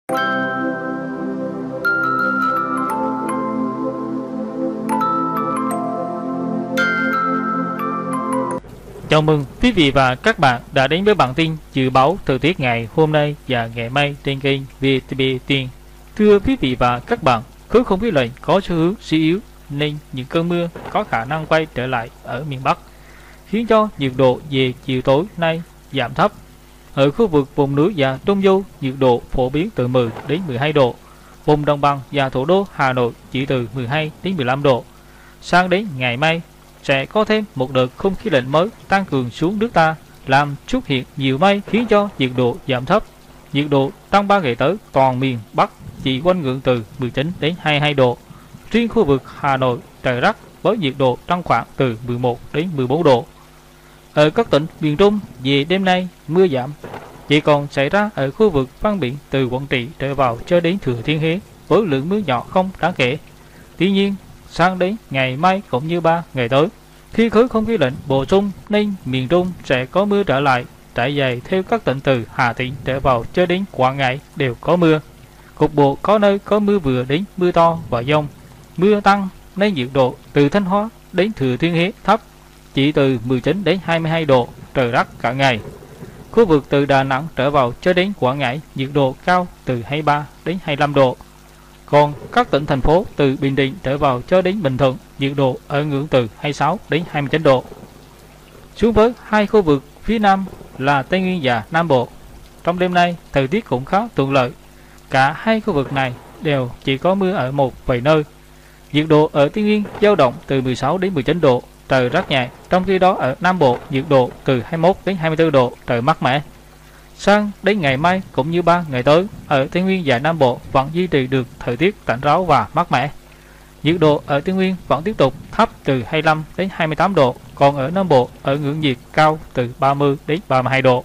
Chào mừng quý vị và các bạn đã đến với bản tin dự báo thời tiết ngày hôm nay và ngày mai trên kênh VTV Tiên. Thưa quý vị và các bạn, khối không khí lạnh có xu hướng suy yếu nên những cơn mưa có khả năng quay trở lại ở miền Bắc, khiến cho nhiệt độ về chiều tối nay giảm thấp. Ở khu vực vùng núi và Trung Du, nhiệt độ phổ biến từ 10 đến 12 độ. Vùng đồng bằng và thủ đô Hà Nội chỉ từ 12 đến 15 độ. Sang đến ngày mai sẽ có thêm một đợt không khí lạnh mới tăng cường xuống nước ta, làm xuất hiện nhiều mây khiến cho nhiệt độ giảm thấp. Nhiệt độ trong 3 ngày tới toàn miền Bắc chỉ quanh ngưỡng từ 19 đến 22 độ. Riêng khu vực Hà Nội trời rét với nhiệt độ trong khoảng từ 11 đến 14 độ. Ở các tỉnh miền Trung về đêm nay mưa giảm, chỉ còn xảy ra ở khu vực ven biển từ Quảng Trị trở vào cho đến Thừa Thiên Huế với lượng mưa nhỏ không đáng kể. Tuy nhiên, sang đến ngày mai cũng như 3 ngày tới, khi khối không khí lạnh bổ sung nên miền Trung sẽ có mưa trở lại, trải dài theo các tỉnh từ Hà Tĩnh trở vào cho đến Quảng Ngãi đều có mưa. Cục bộ có nơi có mưa vừa đến mưa to và dông. Mưa tăng nên nhiệt độ từ Thanh Hóa đến Thừa Thiên Huế thấp, chỉ từ 19 đến 22 độ, trời rét cả ngày. Khu vực từ Đà Nẵng trở vào cho đến Quảng Ngãi nhiệt độ cao từ 23 đến 25 độ. Còn các tỉnh thành phố từ Bình Định trở vào cho đến Bình Thuận nhiệt độ ở ngưỡng từ 26 đến 29 độ. Xuống với hai khu vực phía Nam là Tây Nguyên và Nam Bộ, trong đêm nay thời tiết cũng khá thuận lợi. Cả hai khu vực này đều chỉ có mưa ở một vài nơi. Nhiệt độ ở Tây Nguyên dao động từ 16 đến 19 độ, trời rất nhẹ. Trong khi đó ở Nam Bộ nhiệt độ từ 21 đến 24 độ, trời mát mẻ. Sang đến ngày mai cũng như 3 ngày tới, ở Tây Nguyên và Nam Bộ vẫn duy trì được thời tiết tạnh ráo và mát mẻ. Nhiệt độ ở Tây Nguyên vẫn tiếp tục thấp từ 25 đến 28 độ, còn ở Nam Bộ ở ngưỡng nhiệt cao từ 30 đến 32 độ.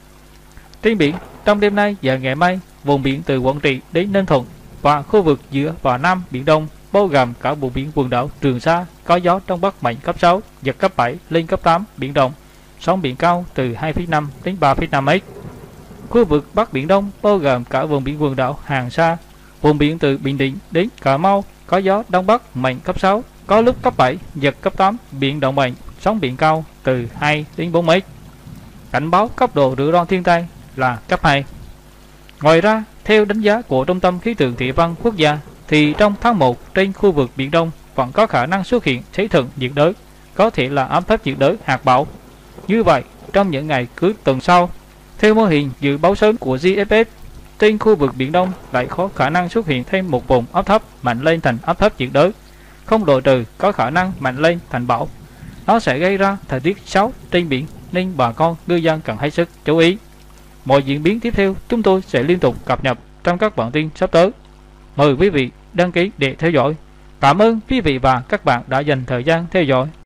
Trên biển, trong đêm nay và ngày mai, vùng biển từ Quảng Trị đến Ninh Thuận và khu vực giữa và Nam Biển Đông, bao gồm cả vùng biển quần đảo Trường Sa, có gió đông bắc mạnh cấp 6, giật cấp 7 lên cấp 8 biển động, sóng biển cao từ 2,5 đến 3,5 m. Khu vực Bắc Biển Đông bao gồm cả vùng biển quần đảo Hoàng Sa, vùng biển từ Bình Định đến Cà Mau có gió đông bắc mạnh cấp 6, có lúc cấp 7, giật cấp 8, biển động mạnh, sóng biển cao từ 2 đến 4 m. Cảnh báo cấp độ rủi ro thiên tai là cấp 2. Ngoài ra, theo đánh giá của Trung tâm Khí tượng Thủy văn Quốc gia, thì trong tháng 1 trên khu vực Biển Đông vẫn có khả năng xuất hiện thế thuận nhiệt đới, có thể là áp thấp nhiệt đới hạt bão. Như vậy, trong những ngày cuối tuần sau, theo mô hình dự báo sớm của GFS, trên khu vực Biển Đông lại có khả năng xuất hiện thêm một vùng áp thấp mạnh lên thành áp thấp nhiệt đới, không độ trừ có khả năng mạnh lên thành bão. Nó sẽ gây ra thời tiết xấu trên biển nên bà con ngư dân cần hết sức chú ý. Mọi diễn biến tiếp theo chúng tôi sẽ liên tục cập nhật trong các bản tin sắp tới. Mời quý vị đăng ký để theo dõi. Cảm ơn quý vị và các bạn đã dành thời gian theo dõi.